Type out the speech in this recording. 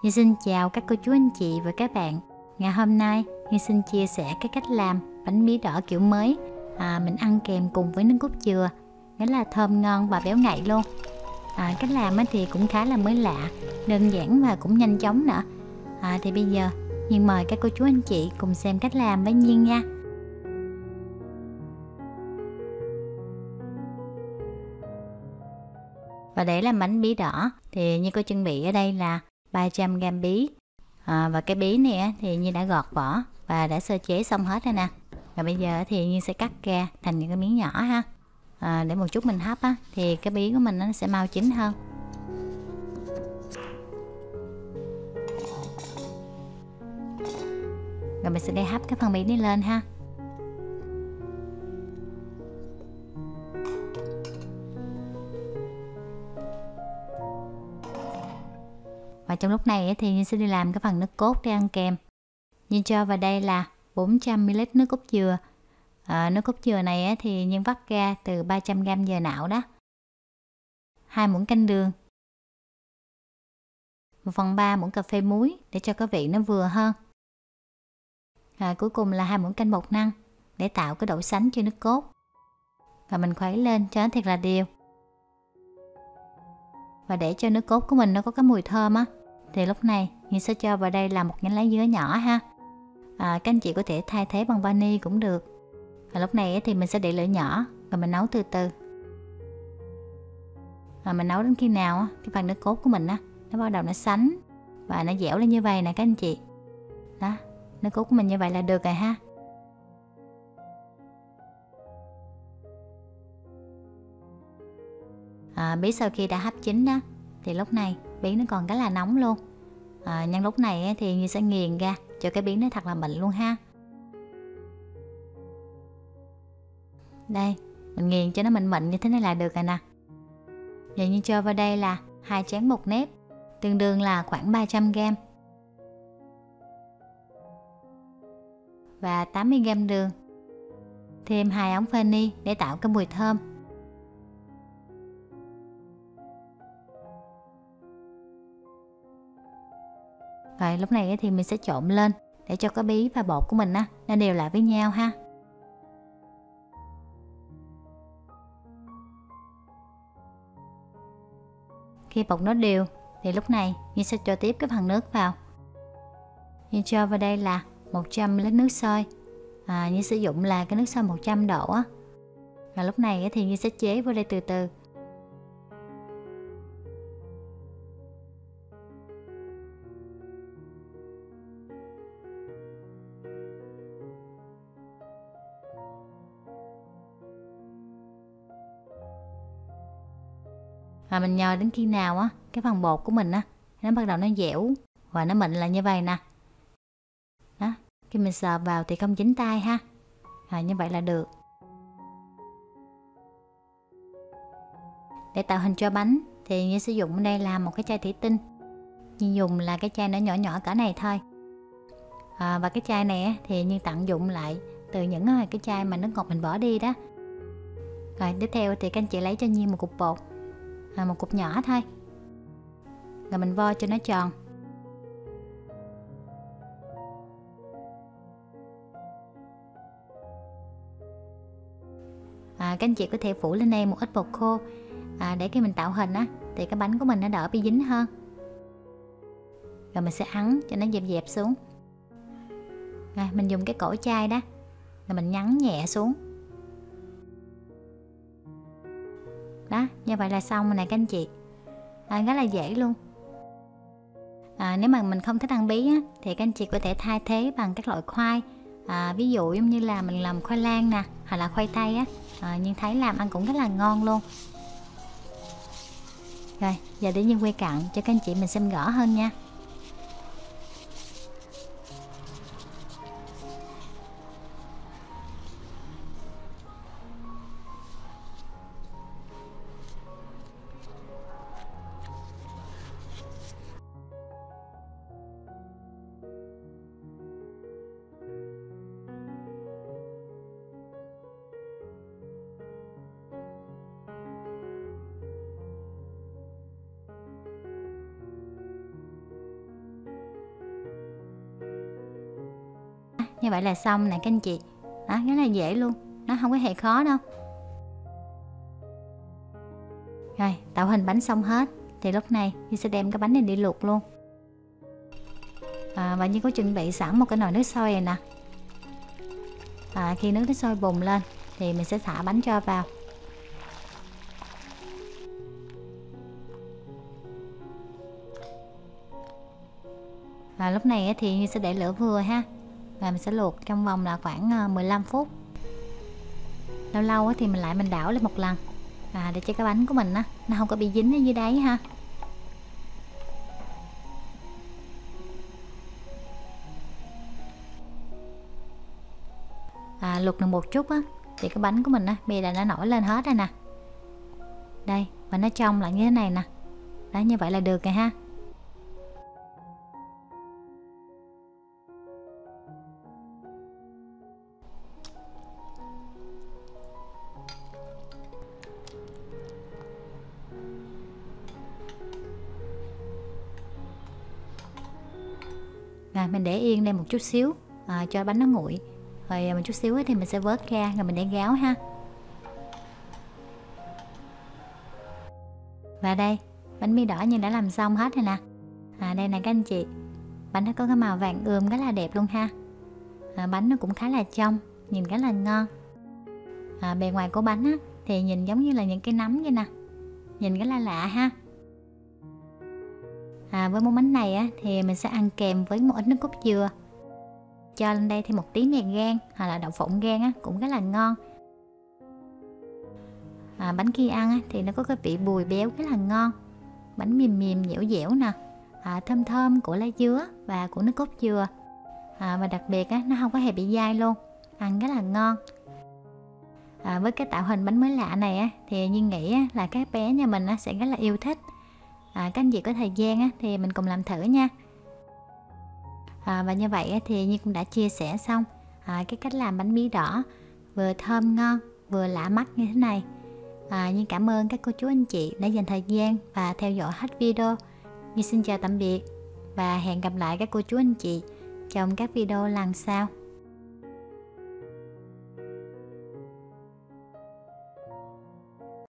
Nhi xin chào các cô chú anh chị và các bạn. Ngày hôm nay Nhi xin chia sẻ cái cách làm bánh bí đỏ kiểu mới. Mình ăn kèm cùng với nước cốt dừa, rất là thơm ngon và béo ngậy luôn. Cách làm thì cũng khá là mới lạ, đơn giản và cũng nhanh chóng nữa. Thì bây giờ Nhi mời các cô chú anh chị cùng xem cách làm với Nhiên nha. Và để làm bánh bí đỏ thì Nhi có chuẩn bị ở đây là 300g bí. Và cái bí này thì Nhi đã gọt vỏ và đã sơ chế xong hết rồi nè. Và bây giờ thì Nhi sẽ cắt ra thành những cái miếng nhỏ ha. Để một chút mình hấp thì cái bí của mình nó sẽ mau chín hơn. Rồi mình sẽ để hấp cái phần bí này lên ha. Và trong lúc này thì Nhi sẽ đi làm cái phần nước cốt để ăn kèm. Nhi cho vào đây là 400ml nước cốt dừa. Nước cốt dừa này thì Nhi vắt ra từ 300g dừa nạo đó. 2 muỗng canh đường, 1/3 muỗng cà phê muối để cho cái vị nó vừa hơn. Cuối cùng là 2 muỗng canh bột năng để tạo cái độ sánh cho nước cốt. Và mình khuấy lên cho nó thật là đều. Và để cho nước cốt của mình nó có cái mùi thơm thì lúc này Nhi sẽ cho vào đây là một nhánh lá dứa nhỏ ha. Các anh chị có thể thay thế bằng vani cũng được. Và lúc này thì mình sẽ để lửa nhỏ và mình nấu từ từ. Mình nấu đến khi nào cái phần nước cốt của mình nó bắt đầu nó sánh và nó dẻo lên như vậy nè các anh chị. Đó, nước cốt của mình như vậy là được rồi ha. Bí sau khi đã hấp chín đó thì lúc này bí nó còn rất là nóng luôn. Nhưng lúc này thì Nhi sẽ nghiền ra cho cái bí nó thật là mịn luôn ha. Đây, mình nghiền cho nó mịn mịn như thế này là được rồi nè. Giờ Nhi cho vào đây là 2 chén bột nếp, tương đương là khoảng 300g. Và 80g đường. Thêm 2 ống vani để tạo cái mùi thơm. Rồi lúc này thì mình sẽ trộn lên để cho cái bí và bột của mình nó đều lại với nhau ha. Khi bột nó đều thì lúc này Nhi sẽ cho tiếp cái phần nước vào. Nhi cho vào đây là 100ml nước sôi. Nhi sử dụng là cái nước sôi 100 độ Và lúc này thì Nhi sẽ chế vào đây từ từ. Mình nhồi đến khi nào cái phần bột của mình nó bắt đầu nó dẻo và nó mịn là như vậy nè. Đó, khi mình sờ vào thì không dính tay ha. Như vậy là được. Để tạo hình cho bánh thì Nhi sử dụng ở đây là một cái chai thủy tinh. Nhi dùng là cái chai nó nhỏ nhỏ cỡ này thôi. Và cái chai này thì Nhi tận dụng lại từ những cái chai mà nước ngọt mình bỏ đi đó. Rồi tiếp theo thì các anh chị lấy cho Nhi một cục bột, một cục nhỏ thôi. Rồi mình vo cho nó tròn. Các anh chị có thể phủ lên đây một ít bột khô để khi mình tạo hình thì cái bánh của mình nó đỡ bị dính hơn. Rồi mình sẽ ấn cho nó dẹp dẹp xuống. Rồi mình dùng cái cổ chai đó, rồi mình nhấn nhẹ xuống. Đó, như vậy là xong rồi nè các anh chị. Rất là dễ luôn. Nếu mà mình không thích ăn bí thì các anh chị có thể thay thế bằng các loại khoai. Ví dụ giống như là mình làm khoai lang nè, hoặc là khoai tây nhưng thấy làm ăn cũng rất là ngon luôn. Rồi, giờ để Nhiên quay cận cho các anh chị mình xem rõ hơn nha. như vậy là xong nè các anh chị. Đó, rất là dễ luôn, nó không có hề khó đâu. Rồi, tạo hình bánh xong hết thì lúc này Nhi sẽ đem cái bánh này đi luộc luôn. Và Nhi có chuẩn bị sẵn một cái nồi nước sôi này nè. Khi nước sôi bùng lên thì mình sẽ thả bánh cho vào. Lúc này thì Nhi sẽ để lửa vừa ha. Và mình sẽ luộc trong vòng là khoảng 15 phút. Lâu lâu thì mình đảo lên một lần để cho cái bánh của mình nó không có bị dính ở dưới đáy ha. Luộc được một chút thì cái bánh của mình bây giờ nó nổi lên hết rồi nè. Đây, và nó trong lại như thế này nè. Đó, như vậy là được rồi ha. Rồi mình để yên đây một chút xíu cho bánh nó nguội. Rồi một chút xíu thì mình sẽ vớt ra rồi mình để gáo ha. Và đây, bánh mì đỏ như đã làm xong hết rồi nè. Đây nè các anh chị. Bánh nó có cái màu vàng ươm rất là đẹp luôn ha. Bánh nó cũng khá là trong, nhìn khá là ngon. Bề ngoài của bánh thì nhìn giống như là những cái nấm vậy nè. Nhìn rất là lạ ha. Với món bánh này thì mình sẽ ăn kèm với một ít nước cốt dừa. Cho lên đây thêm một tí mè rang hoặc là đậu phộng rang cũng rất là ngon. Bánh khi ăn thì nó có cái vị bùi béo rất là ngon. Bánh mềm mềm dẻo dẻo nè, thơm thơm của lá dứa và của nước cốt dừa. Và đặc biệt nó không có hề bị dai luôn, ăn rất là ngon. Với cái tạo hình bánh mới lạ này thì Nhi nghĩ là các bé nhà mình sẽ rất là yêu thích. Các anh chị có thời gian thì mình cùng làm thử nha. Và như vậy thì Nhi cũng đã chia sẻ xong cái cách làm bánh bí đỏ vừa thơm ngon vừa lạ mắt như thế này. Nhi cảm ơn các cô chú anh chị đã dành thời gian và theo dõi hết video. Nhi xin chào tạm biệt và hẹn gặp lại các cô chú anh chị trong các video lần sau.